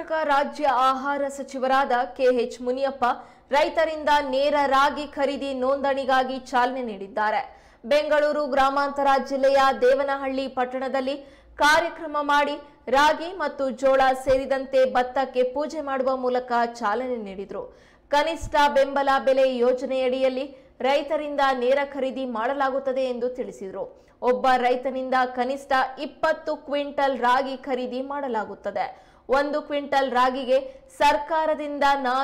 ಕರ್ನಾಟಕ ರಾಜ್ಯ ಆಹಾರ ಸಚಿವರಾದ ಕೆಎಚ್ ಮುನಿಯಪ್ಪ ರೈತರಿಂದ ನೇರ ರಾಗಿ ಖರೀದಿ ನೋಂದಣಿಗಾಗಿ ಚಾಲನೆ ನೀಡಿದ್ದಾರೆ. ಬೆಂಗಳೂರು ಗ್ರಾಮಾಂತರ ಜಿಲ್ಲೆಯ ದೇವನಹಳ್ಳಿ ಪಟ್ಟಣದಲ್ಲಿ ಕಾರ್ಯಕ್ರಮ ಮಾಡಿ ರಾಗಿ ಮತ್ತು ಜೋಳ ಸೇರಿದಂತೆ ಭತ್ತಕ್ಕೆ ಪೂಜೆ ಮಾಡುವ ಮೂಲಕ ಚಾಲನೆ ನೀಡಿದರು. ಕನಿಷ್ಠ ಬೆಂಬಲ ಬೆಲೆ ಯೋಜನೆಯಡಿಯಲ್ಲಿ ರೈತರಿಂದ ನೇರ ಖರೀದಿ ಮಾಡಲಾಗುತ್ತದೆ ಎಂದು ತಿಳಿಸಿದರು. ಒಬ್ಬ ರೈತನಿಂದ ಕನಿಷ್ಠ 20 ಕ್ವಿಂಟಲ್ ರಾಗಿ ಖರೀದಿ ಮಾಡಲಾಗುತ್ತದೆ. 1 ಕ್ವಿಂಟಲ್ ರಾಗಿಗೆ ಸರ್ಕಾರದಿಂದ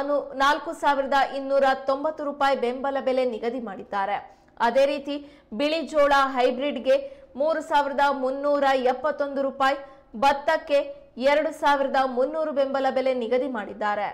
4,290 ರೂಪಾಯಿ ಬೆಂಬಲ ಬೆಲೆ ನಿಗದಿ ಮಾಡಿದ್ದಾರೆ. ಅದೇ ರೀತಿ ಬಿಳಿ ಜೋಳ ಹೈಬ್ರಿಡ್ಗೆ 3,371 ರೂಪಾಯಿ, ಭತ್ತಕ್ಕೆ 2,300 ಬೆಂಬಲ ಬೆಲೆ ನಿಗದಿ ಮಾಡಿದ್ದಾರೆ.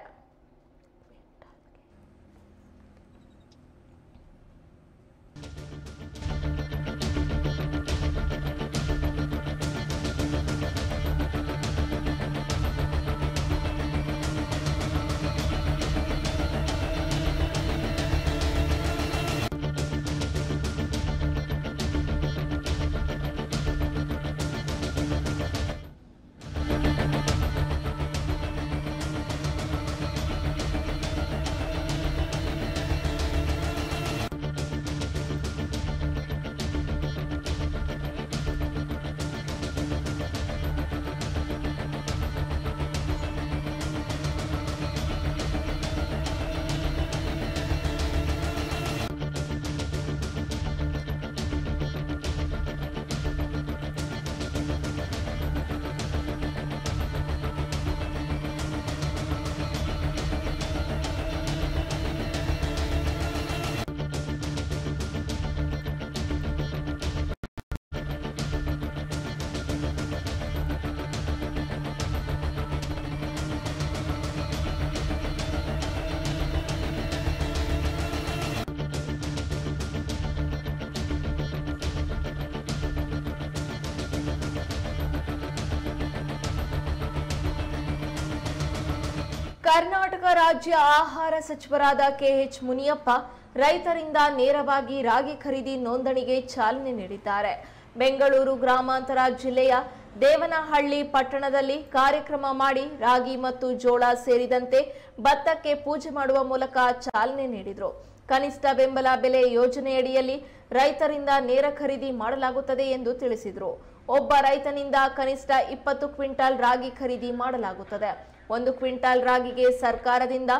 ಕರ್ನಾಟಕ ರಾಜ್ಯ ಆಹಾರ ಸಚಿವರಾದ ಕೆಎಚ್ ಮುನಿಯಪ್ಪ ರೈತರಿಂದ ನೇರವಾಗಿ ರಾಗಿ ಖರೀದಿ ನೋಂದಣಿಗೆ ಚಾಲನೆ ನೀಡಿದ್ದಾರೆ. ಬೆಂಗಳೂರು ಗ್ರಾಮಾಂತರ ಜಿಲ್ಲೆಯ ದೇವನಹಳ್ಳಿ ಪಟ್ಟಣದಲ್ಲಿ ಕಾರ್ಯಕ್ರಮ ಮಾಡಿ ರಾಗಿ ಮತ್ತು ಜೋಳ ಸೇರಿದಂತೆ ಭತ್ತಕ್ಕೆ ಪೂಜೆ ಮಾಡುವ ಮೂಲಕ ಚಾಲನೆ ನೀಡಿದರು. ಕನಿಷ್ಠ ಬೆಂಬಲ ಬೆಲೆ ಯೋಜನೆಯಡಿಯಲ್ಲಿ ರೈತರಿಂದ ನೇರ ಖರೀದಿ ಮಾಡಲಾಗುತ್ತದೆ ಎಂದು ತಿಳಿಸಿದರು. ಒಬ್ಬ ರೈತನಿಂದ ಕನಿಷ್ಠ 20 ಕ್ವಿಂಟಲ್ ರಾಗಿ ಖರೀದಿ ಮಾಡಲಾಗುತ್ತದೆ. 1 ಕ್ವಿಂಟಲ್ ರಾಗಿಗೆ ಸರ್ಕಾರದಿಂದ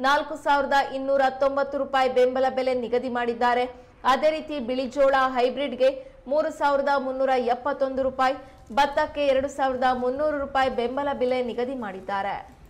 4,290 ರೂಪಾಯಿ ಬೆಂಬಲ ಬೆಲೆ ನಿಗದಿ ಮಾಡಿದ್ದಾರೆ. ಅದೇ ರೀತಿ ಬಿಳಿ ಜೋಳ ಹೈಬ್ರಿಡ್ಗೆ 3,371 ರೂಪಾಯಿ, ಭತ್ತಕ್ಕೆ 2,300 ರೂಪಾಯಿ ಬೆಂಬಲ ಬೆಲೆ ನಿಗದಿ ಮಾಡಿದ್ದಾರೆ.